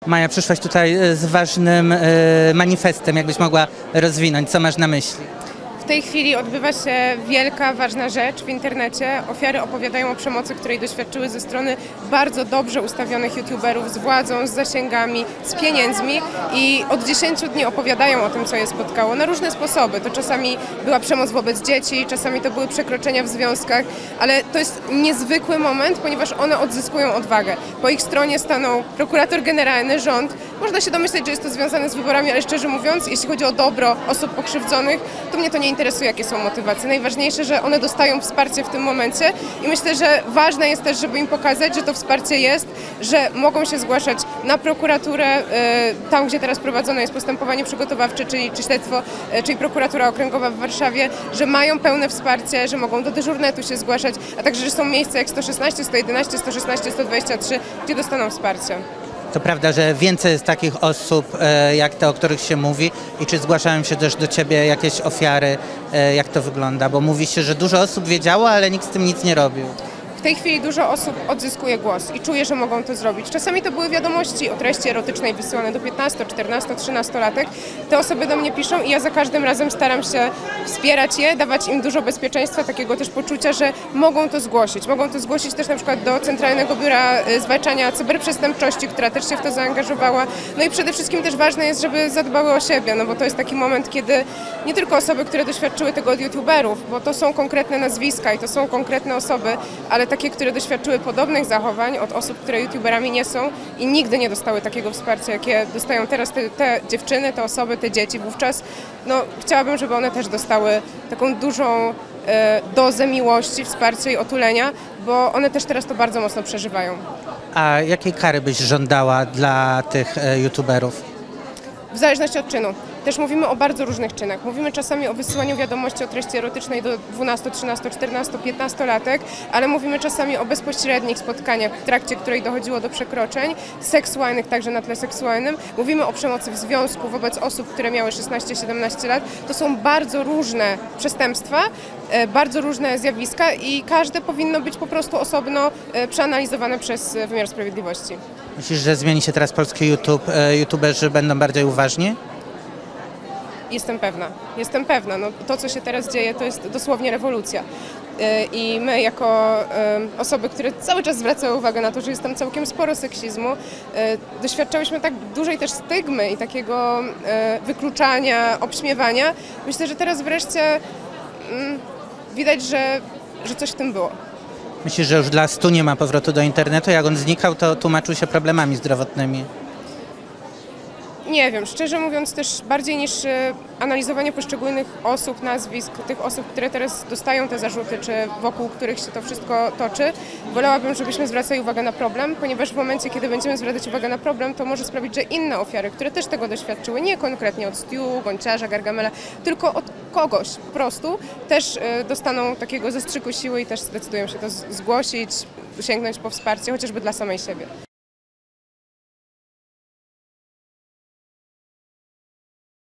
Maja, przyszłaś tutaj z ważnym manifestem, jakbyś mogła rozwinąć, co masz na myśli? W tej chwili odbywa się wielka, ważna rzecz w internecie. Ofiary opowiadają o przemocy, której doświadczyły ze strony bardzo dobrze ustawionych youtuberów z władzą, z zasięgami, z pieniędzmi i od 10 dni opowiadają o tym, co je spotkało na różne sposoby. To czasami była przemoc wobec dzieci, czasami to były przekroczenia w związkach, ale to jest niezwykły moment, ponieważ one odzyskują odwagę. Po ich stronie stanął prokurator generalny, rząd. Można się domyśleć, że jest to związane z wyborami, ale szczerze mówiąc, jeśli chodzi o dobro osób pokrzywdzonych, to mnie to nie interesuje, jakie są motywacje. Najważniejsze, że one dostają wsparcie w tym momencie i myślę, że ważne jest też, żeby im pokazać, że to wsparcie jest, że mogą się zgłaszać na prokuraturę, tam gdzie teraz prowadzone jest postępowanie przygotowawcze, czyli śledztwo, czyli prokuratura okręgowa w Warszawie, że mają pełne wsparcie, że mogą do dyżurnetu się zgłaszać, a także, że są miejsca jak 116, 111, 116, 123, gdzie dostaną wsparcie. To prawda, że więcej jest takich osób, jak te, o których się mówi i czy zgłaszają się też do ciebie jakieś ofiary, jak to wygląda? Bo mówi się, że dużo osób wiedziało, ale nikt z tym nic nie robił. W tej chwili dużo osób odzyskuje głos i czuje, że mogą to zrobić. Czasami to były wiadomości o treści erotycznej wysyłane do 15, 14, 13-latek. Te osoby do mnie piszą i ja za każdym razem staram się wspierać je, dawać im dużo bezpieczeństwa, takiego też poczucia, że mogą to zgłosić. Mogą to zgłosić też na przykład do Centralnego Biura Zwalczania Cyberprzestępczości, która też się w to zaangażowała. No i przede wszystkim też ważne jest, żeby zadbały o siebie, no bo to jest taki moment, kiedy nie tylko osoby, które doświadczyły tego od youtuberów, bo to są konkretne nazwiska i to są konkretne osoby, ale takie, które doświadczyły podobnych zachowań od osób, które youtuberami nie są i nigdy nie dostały takiego wsparcia, jakie dostają teraz te dziewczyny, te osoby, te dzieci wówczas. No, chciałabym, żeby one też dostały taką dużą dozę miłości, wsparcia i otulenia, bo one też teraz to bardzo mocno przeżywają. A jakiej kary byś żądała dla tych youtuberów? W zależności od czynu. Też mówimy o bardzo różnych czynach. Mówimy czasami o wysyłaniu wiadomości o treści erotycznej do 12, 13, 14, 15-latek, ale mówimy czasami o bezpośrednich spotkaniach, w trakcie której dochodziło do przekroczeń seksualnych, także na tle seksualnym. Mówimy o przemocy w związku wobec osób, które miały 16-17 lat. To są bardzo różne przestępstwa, bardzo różne zjawiska i każde powinno być po prostu osobno przeanalizowane przez wymiar sprawiedliwości. Myślisz, że zmieni się teraz polski youtuberzy będą bardziej uważni? Jestem pewna. No, to, co się teraz dzieje, to jest dosłownie rewolucja. I my jako osoby, które cały czas zwracały uwagę na to, że jest tam całkiem sporo seksizmu, doświadczałyśmy tak dużej też stygmy i takiego wykluczania, obśmiewania. Myślę, że teraz wreszcie widać, że coś w tym było. Myślisz, że już dla 100 nie ma powrotu do internetu? Jak on znikał, to tłumaczył się problemami zdrowotnymi. Nie wiem, szczerze mówiąc też bardziej niż analizowanie poszczególnych osób, nazwisk, tych osób, które teraz dostają te zarzuty, czy wokół których się to wszystko toczy, wolałabym, żebyśmy zwracali uwagę na problem, ponieważ w momencie, kiedy będziemy zwracać uwagę na problem, to może sprawić, że inne ofiary, które też tego doświadczyły, nie konkretnie od Stu, Gonciarza, Gargamela, tylko od kogoś po prostu, też dostaną takiego zastrzyku siły i też zdecydują się to zgłosić, sięgnąć po wsparcie, chociażby dla samej siebie.